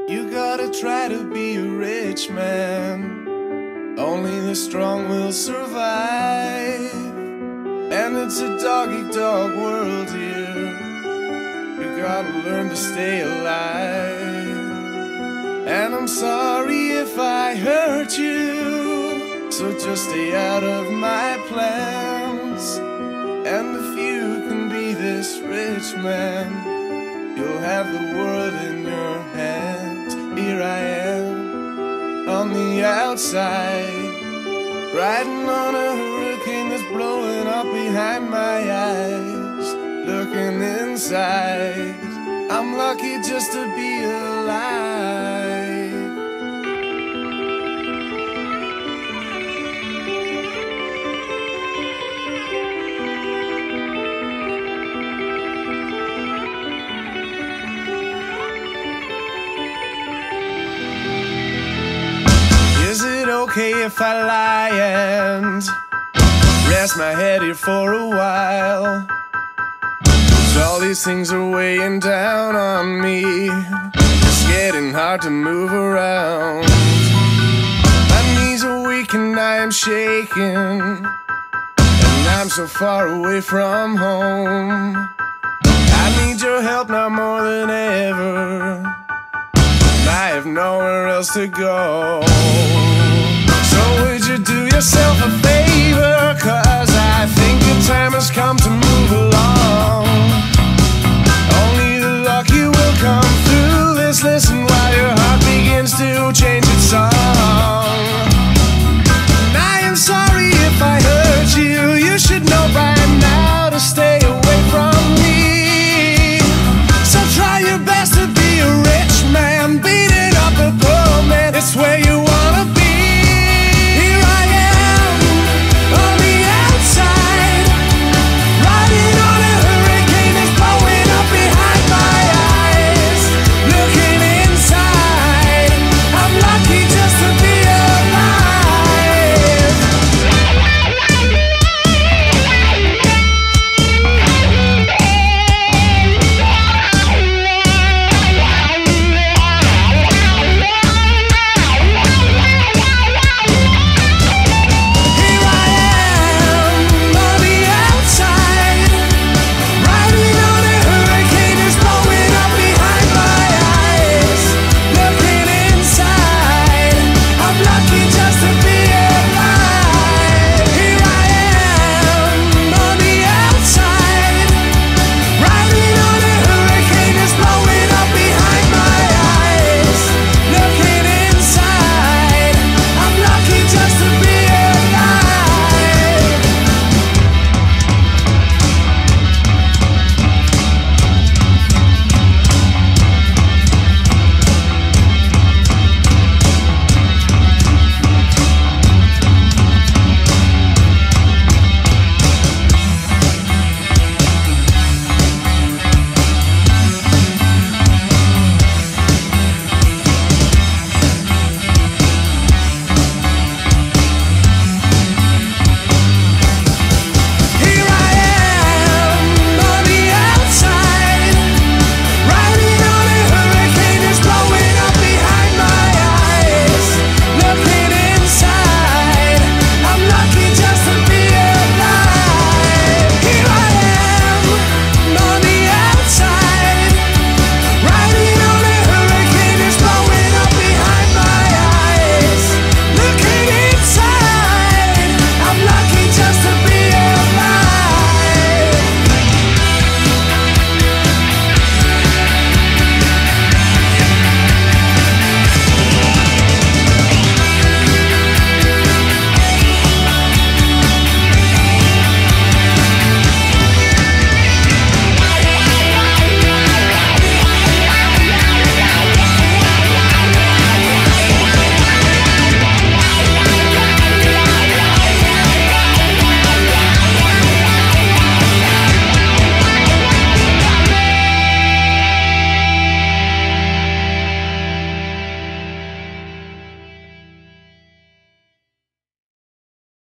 You gotta try to be a rich man. Only the strong will survive. And it's a dog-eat-dog world here. You gotta learn to stay alive. And I'm sorry if I hurt you, so just stay out of my plans. And if you can be this rich man, you'll have the world in your hands. Here I am, on the outside, riding on a hurricane that's blowing up behind my eyes. Looking inside, I'm lucky just to be alive. Is it okay if I lie and rest my head here for a while? 'Cause all these things are weighing down on me. It's getting hard to move around. My knees are weak and I am shaking, and I'm so far away from home. I need your help now more than ever. I have nowhere else to go. So would you do yourself a favor? 'Cause I think the time has come